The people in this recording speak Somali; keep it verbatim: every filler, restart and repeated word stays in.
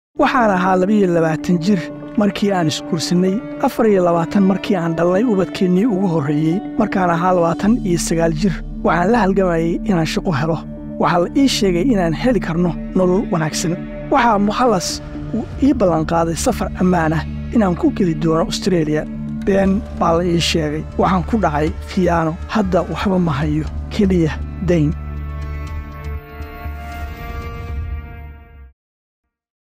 waxaan ahaa laba iyo labaatan jir markii aan isguursanay, afar iyo labaatan markii aan dhalnay ubadkeennii ugu horreeyey. Markaan ahaa labaatan iyo sagaal jir waxaan la halgamayay inaan shaqo helo. waxaa la ii sheegay inaan heli karno nolol wanaagsan. waxaa mukhallas uu ii ballanqaaday safar ammaan ah inaan ku geli doono Australia. been baa la ii sheegay. waxaan ku dhacay khiyaano. hadda waxba ma hayo, keliya dayn.